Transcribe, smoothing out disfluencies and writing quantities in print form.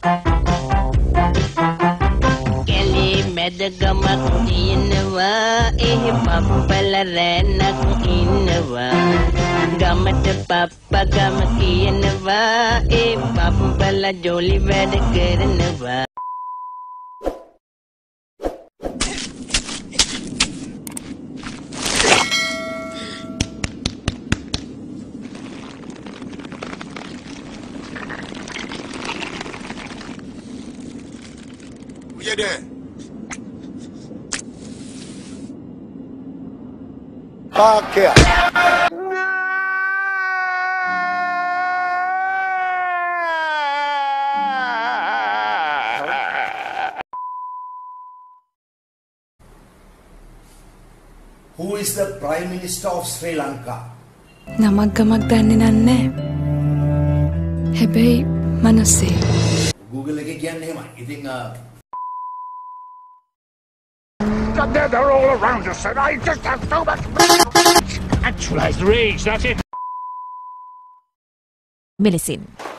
Gamak inwa pappala lanak inwa gamata pappa gamak inwa pappala joli weda karanwa Uya deh. Okay. Who is the Prime Minister of Sri Lanka? Namak danne nanne. Hebei manusse. Google එකේ කියන්නේ එහෙමයි. ඉතින් They're all around us, and I just have so much actualized rage, that's it. Millicent.